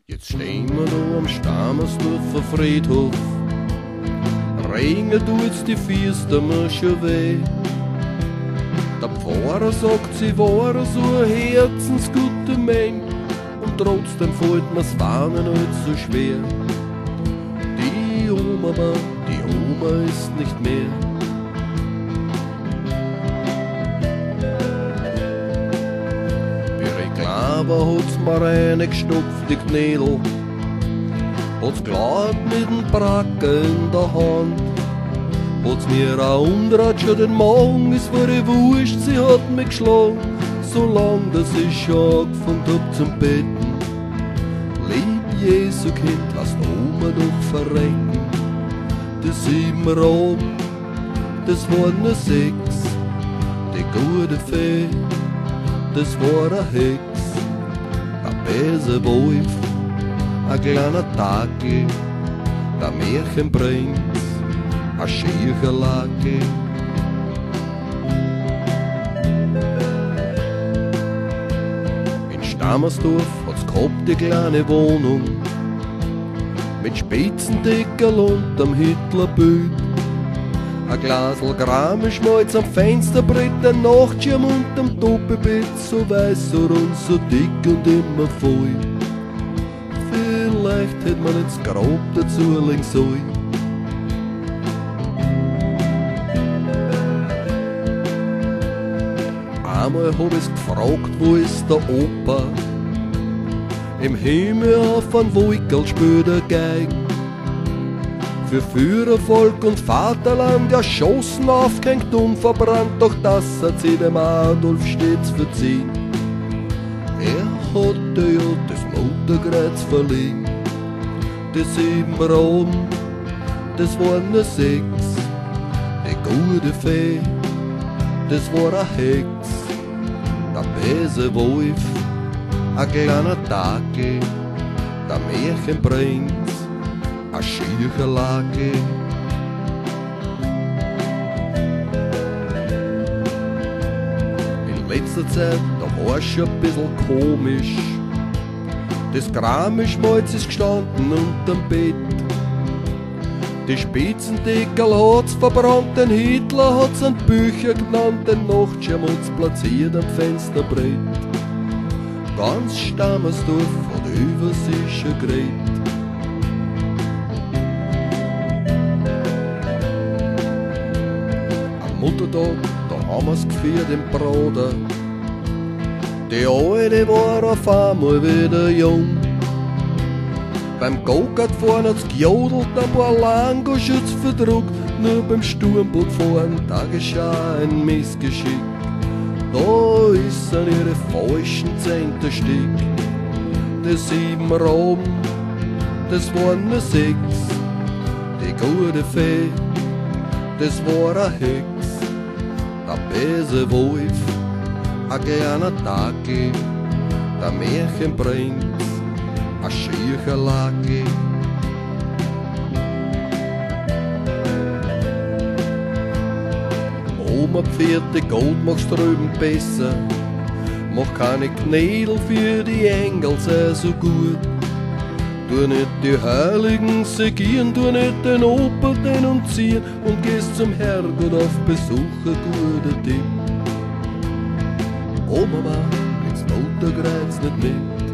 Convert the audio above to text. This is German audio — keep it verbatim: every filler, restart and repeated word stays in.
Jetzt stehen wir da am Stammersdorfer Friedhof. Regnet tut's die Füße mir schon weh. Der Pfarrer sagt, sie war so ein herzensguter Mensch, und trotzdem fällt mir's Warnen halt so schwer. Die Oma, die Oma ist nicht mehr. Aber hat's mir reingestopft, die Knädel, hat's glatt mit dem Bracken in der Hand, hat's mir auch umdreht schon den Magen, es war ihr wurscht, sie hat mich geschlagen, so lang, dass ich schon angefangen hab zum Betten. Lieb Jesu Kind, lass Oma doch verrecken. Die sieben Raben, das waren nur sechs, die gute Fee, das war eine Hex. Ein Wolf, ein kleiner Dackel, der Märchenprinz, ein Schircherlacke. In Stammersdorf hat's gehabt die kleine Wohnung mit Spitzendeckel unterm Hitlerbild. Ein Glasl Gramenschmalz am Fensterbrett, ein Nachtschirm unterm Doppelbett, so weiß, so rund, so dick und immer voll. Vielleicht hätt man ins Grab dazu legen sollen. Einmal hab ich's gefragt, wo ist der Opa? Im Himmel auf ein Wolkerl spielt er Geigen. Für Führervolk und Vaterland erschossen, aufgehängt und verbrannt, doch das hat sie dem Adolf stets verziehen. Er hatte ja das Mutterkreuz verliehen. Die sieben Raben, das waren nur sechs, die gute Fee, das war eine Hex. Der böse Wolf, ein kleiner Dackel, der Märchenprinz, ein Schircherlacke. In letzter Zeit, da war's schon ein bisschen komisch. Das Gramenschmalz ist gestanden unterm Bett. Die Spitzendeckel hat's verbrannt, den Hitler hat's an Bücher genannt, den Nachtschirm hat's platziert am Fensterbrett. Ganz Stammersdorf hat über sich schon geredet. Muttertag, da haben wir's gefeiert im Bruder. Die Alte war auf einmal wieder jung. Beim Go-Kart fahren hat's gejodelt, ein paar Langoschütz verdruckt, nur beim Sturmboot fahren, da geschah ein Missgeschick. Da ist an ihre falschen Zehnter Stück. Die sieben Raben, das waren nur sechs, die gute Fee, das war eine Hex. Der böse Wolf, ein kleiner Dackel, der Märchenprinz, ein Schircherlacke. Oma Pferde, Gott mach's drüben besser, mach keine Knädel für die Engel, sei so gut. Tu nicht die Heiligen segieren, tu nicht den Opa denunzieren und gehst zum Herrgott auf Besuch, ein guter Tipp. Oma war ins Mutterkreuz nicht mit.